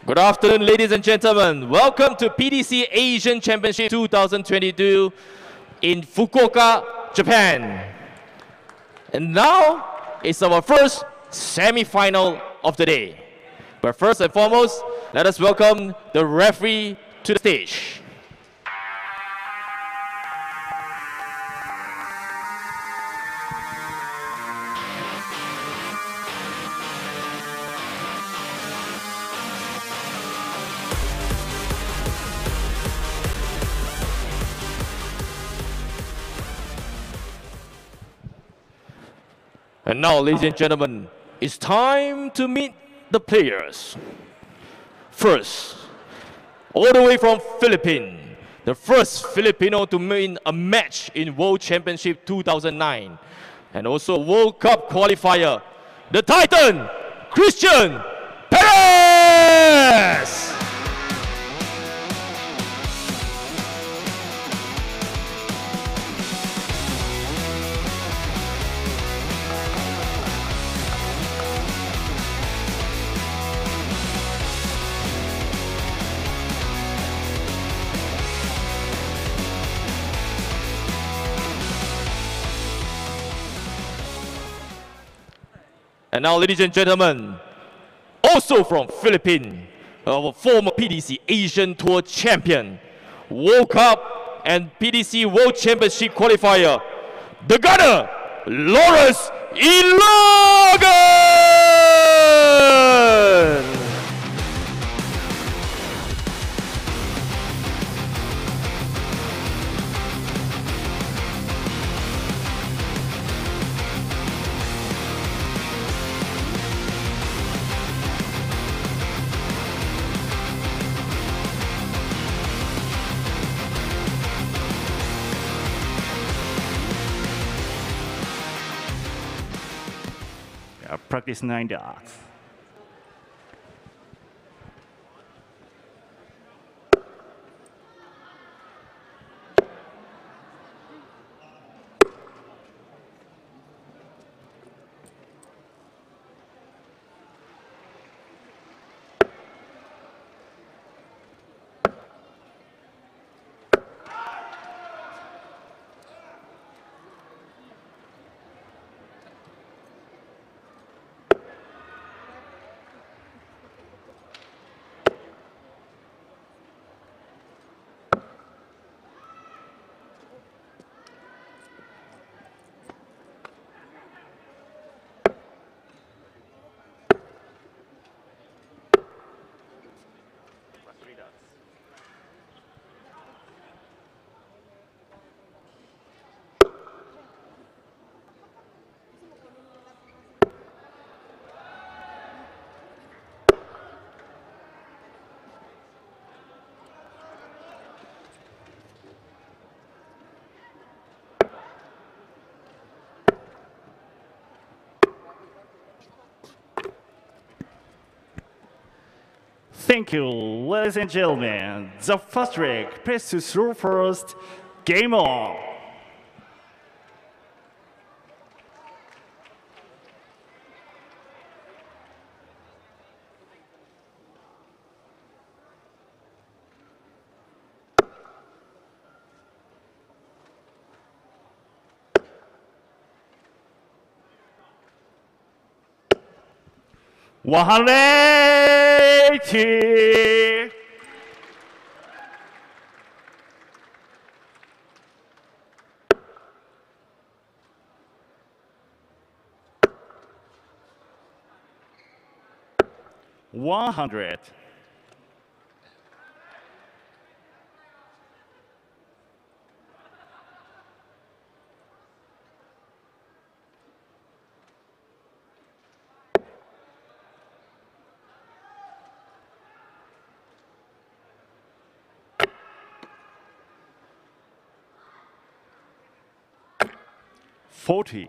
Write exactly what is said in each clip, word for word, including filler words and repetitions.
Good afternoon, ladies and gentlemen. Welcome to P D C Asian Championship two thousand twenty-two in Fukuoka, Japan. And now it's our first semi-final of the day. But first and foremost, let us welcome the referee to the stage. And now, ladies and gentlemen, it's time to meet the players. First, all the way from Philippines, the first Filipino to win a match in World Championship two thousand nine, and also World Cup qualifier, the Titan, Christian Perez! And now, ladies and gentlemen, also from Philippines, our former P D C Asian Tour champion, World Cup and P D C World Championship qualifier, the gunner, Lawrence Elogan! Practice nine darts. Thank you, ladies and gentlemen. The first trick, press to throw first, game on. one hundred eighty. one hundred. forty.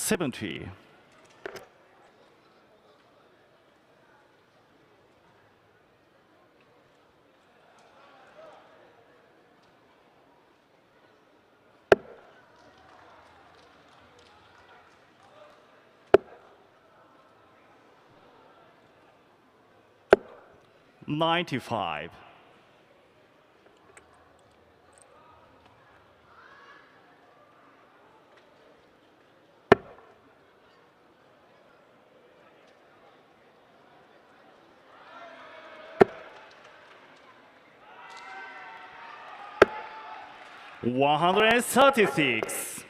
seventy. ninety-five. one hundred thirty-six.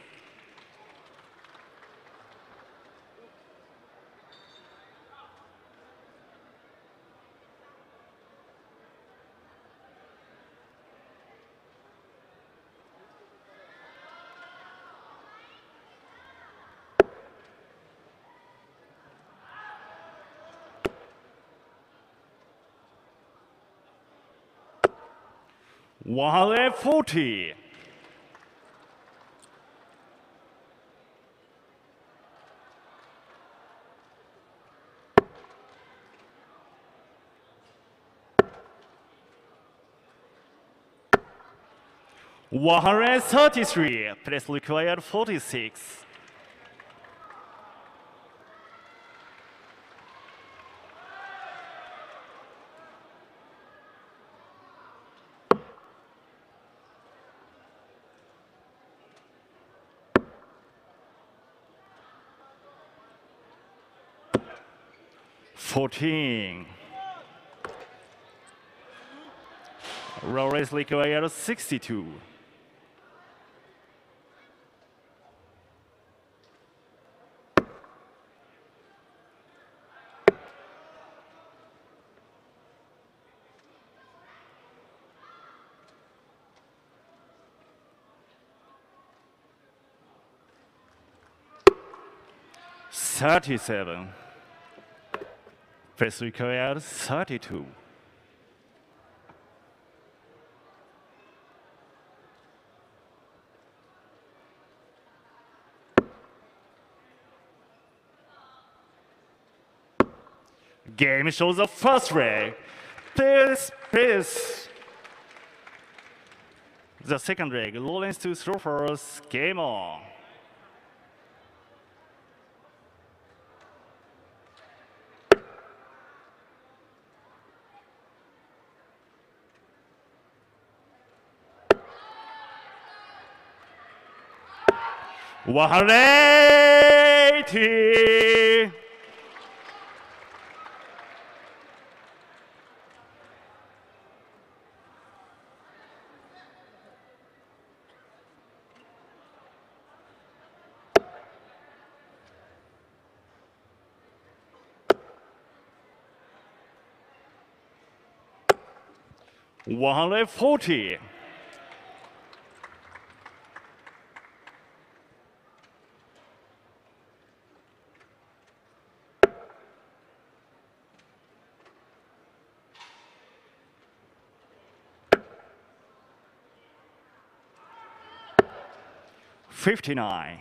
one hundred forty. one hundred thirty-three. Place required forty-six. fourteen. Row race required sixty-two. thirty-seven. Place required thirty-two. Game shows the first leg. Please, please. The second leg, Lawrence to throw first. Game on. one hundred eighty. one hundred forty. fifty-nine.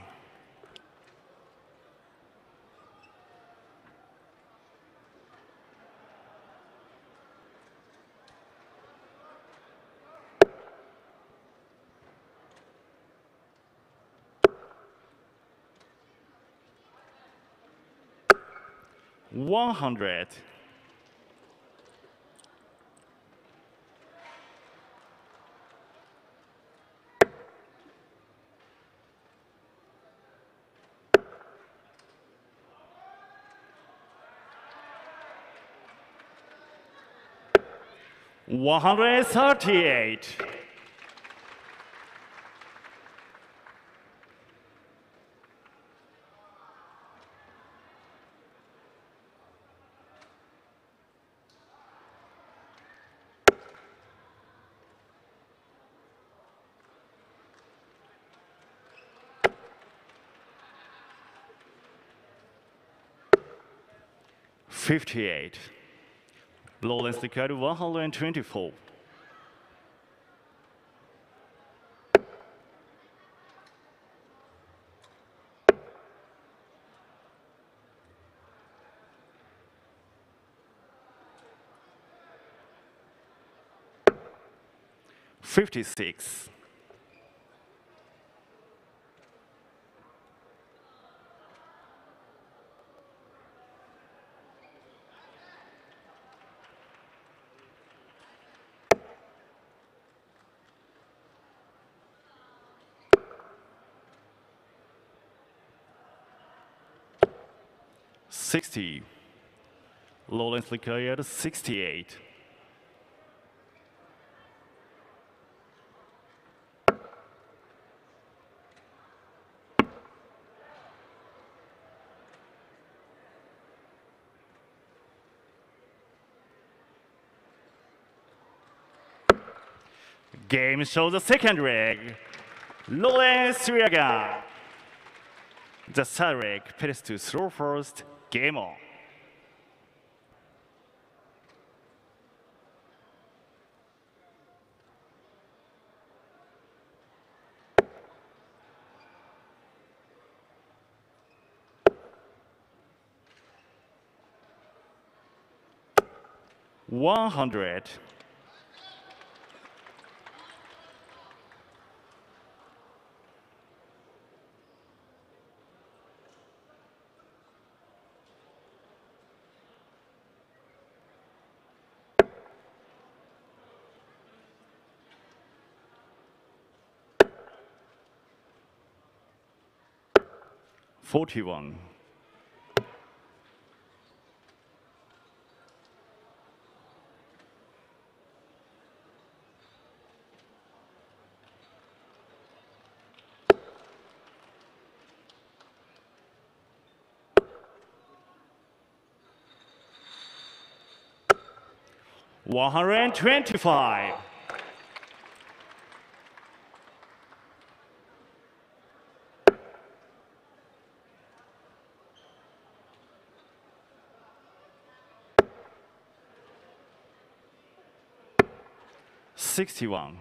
one hundred. one hundred thirty-eight. fifty-eight. Lawrence required one hundred twenty-four. fifty-six. sixty. Lawrence Licaya, sixty-eight. Game shows the second leg. Lawrence Riaga. The third leg, Perez to throw first. Game on. one hundred. forty-one. one hundred twenty-five. sixty-one.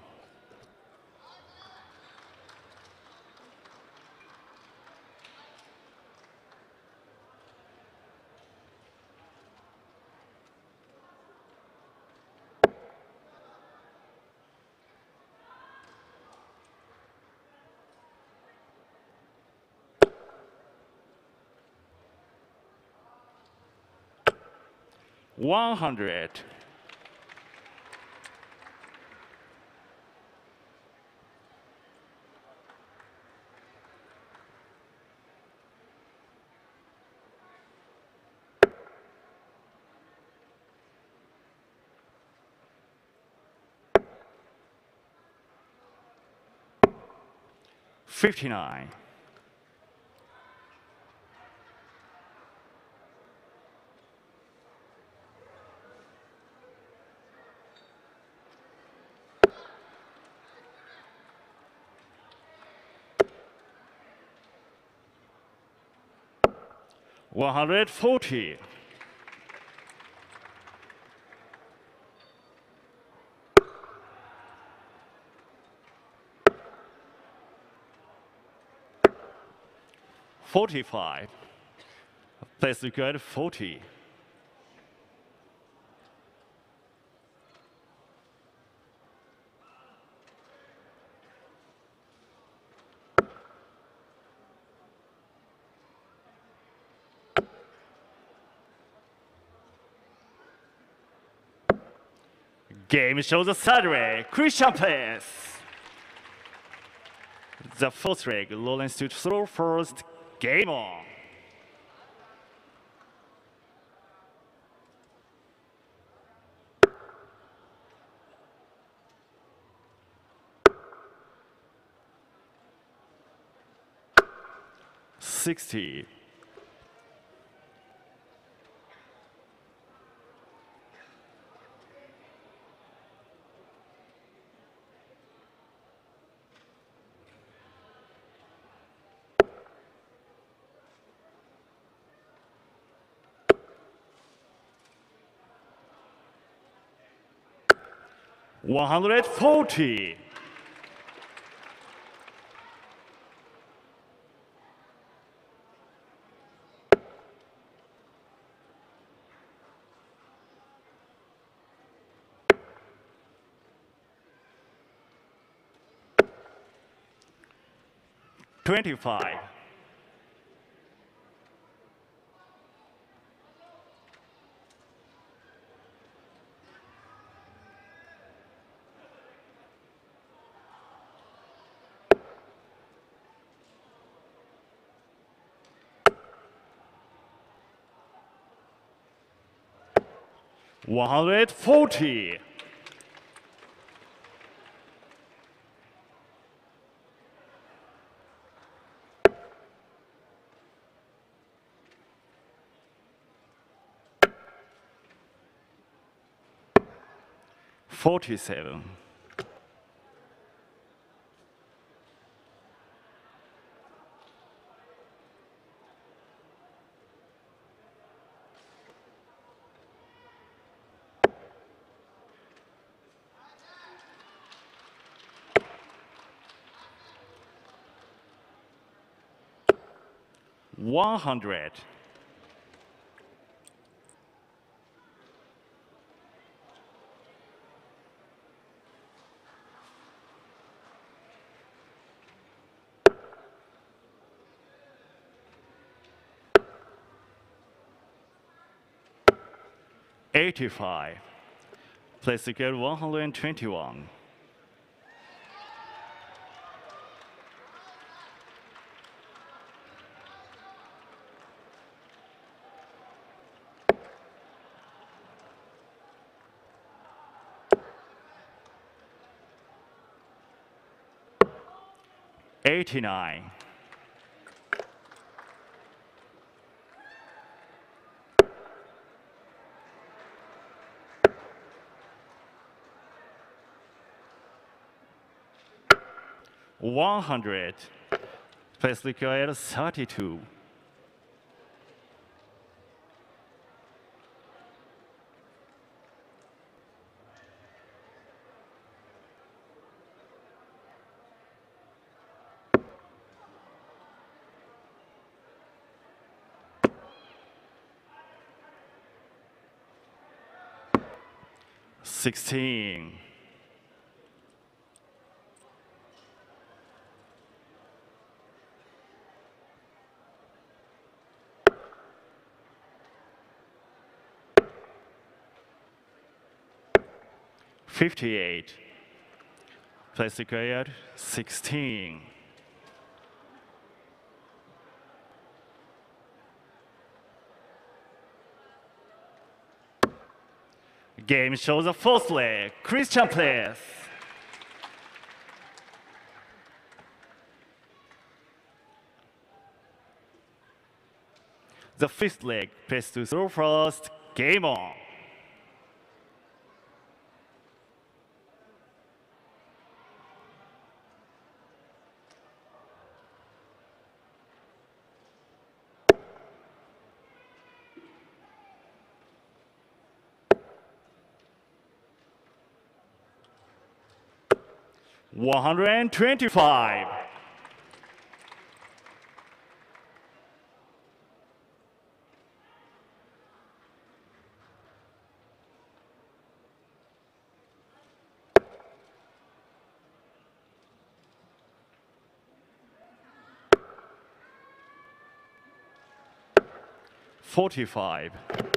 one hundred. fifty-nine. one hundred forty. forty-five. Place required forty. Game shows the third leg, Christian Perez. The fourth leg, Lawrence to throw first. Game on. sixty. one hundred forty. twenty-five. one hundred forty. forty-seven. one hundred. eighty-five. Place secure one hundred twenty-one. eighty-nine. one hundred. Place required thirty-two. sixteen. fifty-eight. Place required sixteen. Game shows the fourth leg. Christian plays. The fifth leg, place to throw first. Game on. one hundred twenty-five. forty-five.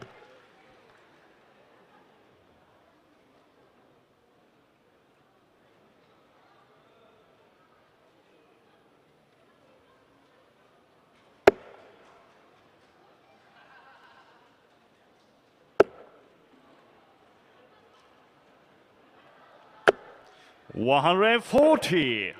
one hundred forty.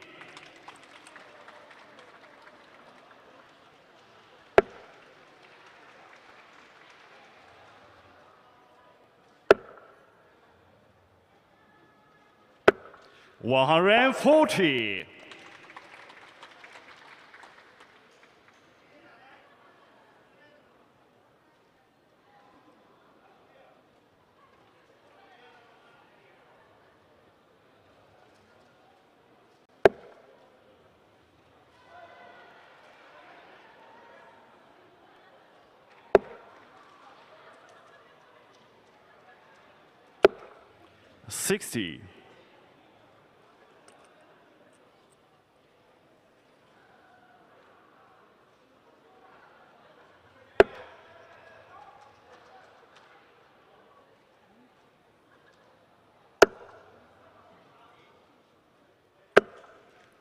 one hundred forty. sixty.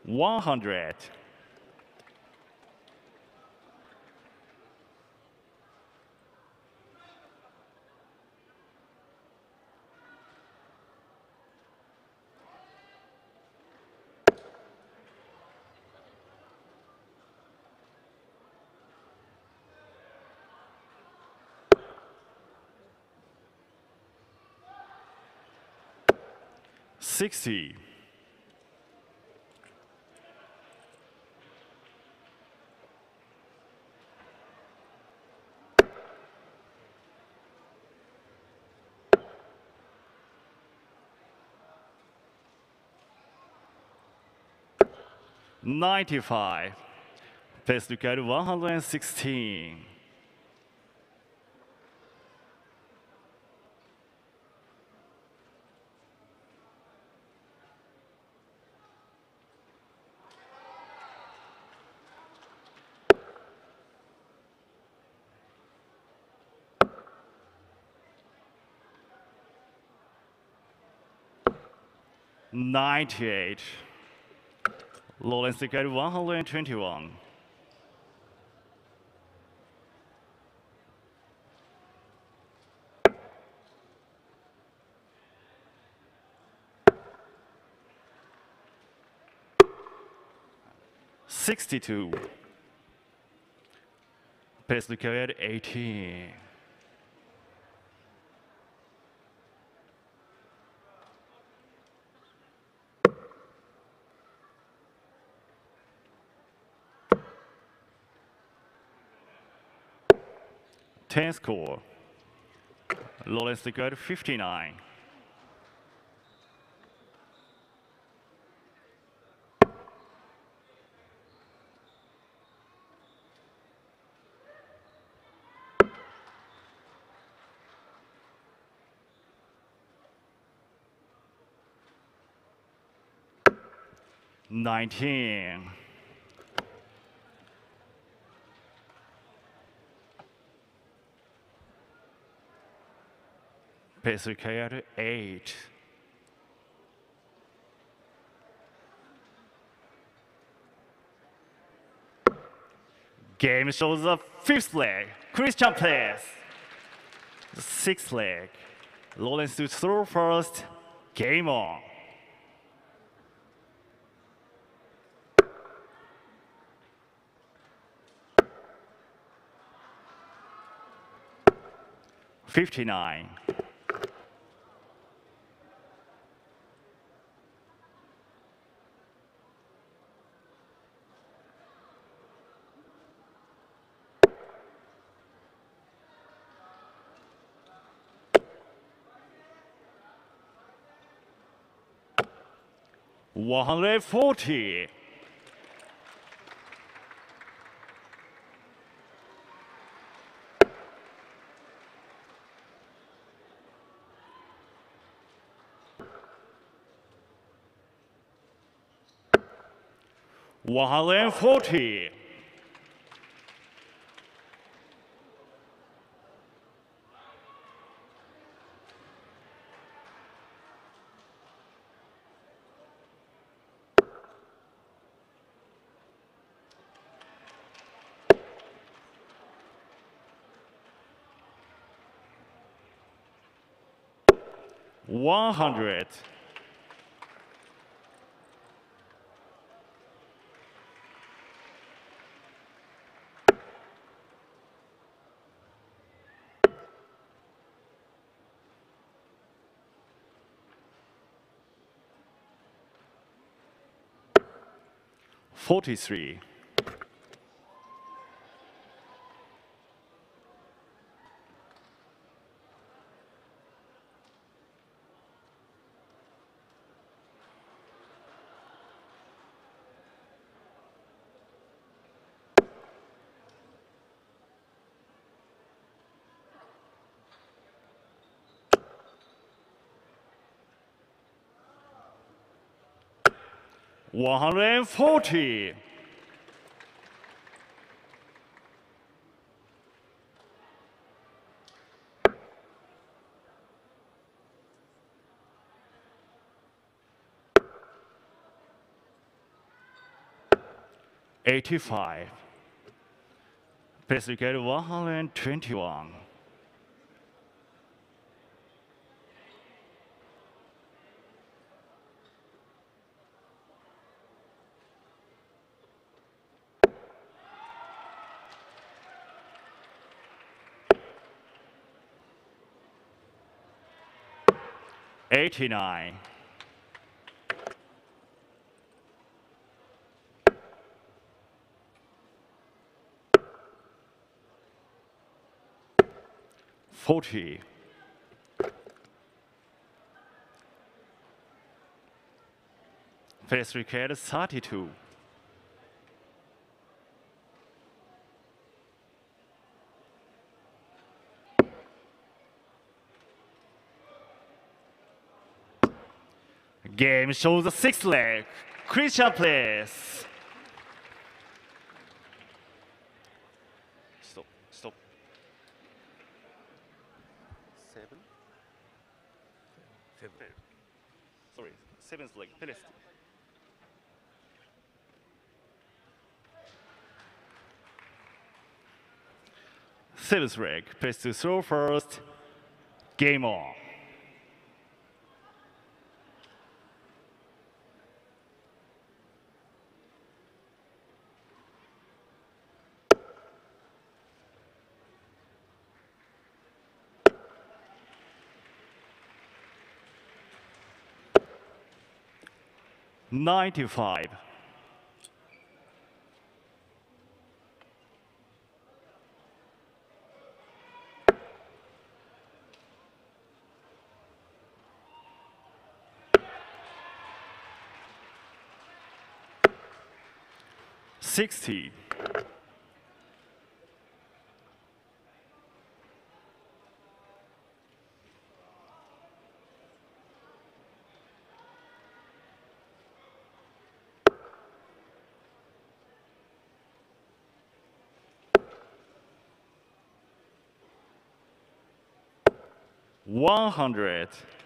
one hundred. Sixty. Ninety-five. Please look at one hundred sixteen. Ninety-eight. Lawrence look at one hundred twenty-one. Sixty-two. Please look at eighteen. Ten score. Lawrence look at fifty-nine. Nineteen. Please look at eight. Game shows the fifth leg. Christian plays. The sixth leg. Lawrence to throw first. Game on. Fifty-nine. one hundred forty. one hundred forty. one hundred. Forty-three. one hundred forty. eighty-five. Place required one hundred twenty-one. eighty-nine. forty. Place required thirty-two. Game shows the sixth leg. Christian plays. Stop, stop. Seven? Seven. Sorry, seventh leg. Perez. Seventh leg. Perez to throw first. Game on. ninety-five. sixty. one hundred.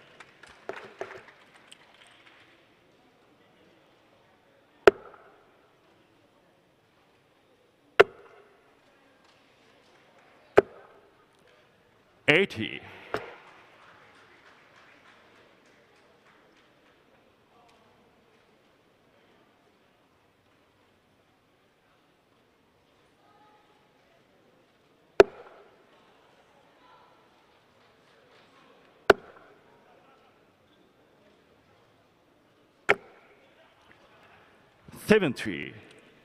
eighty. seventy.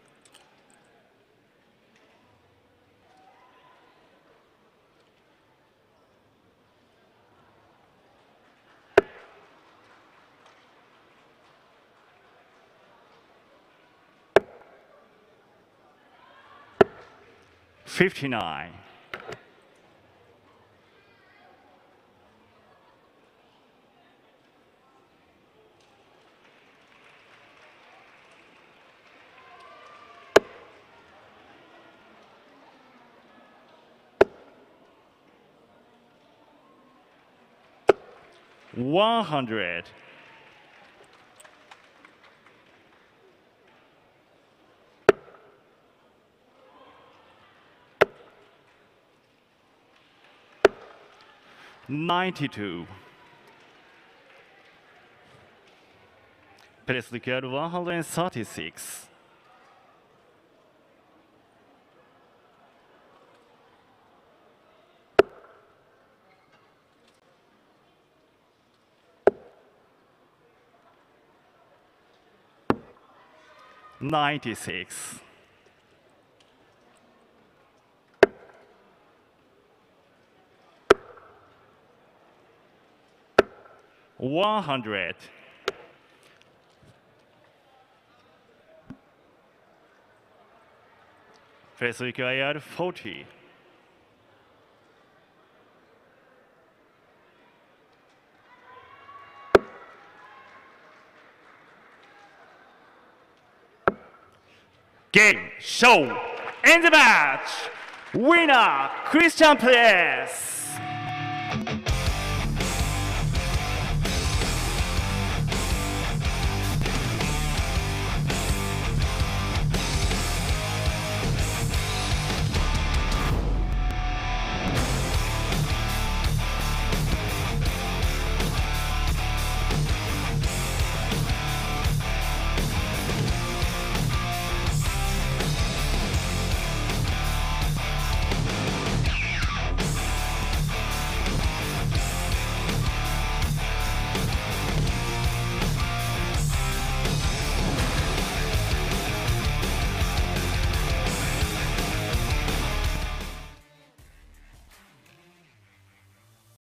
fifty-nine. one hundred. ninety-two. Press required one hundred thirty-six. ninety-six. one hundred. Press required forty. Game, show, end the match. Winner, Christian Perez.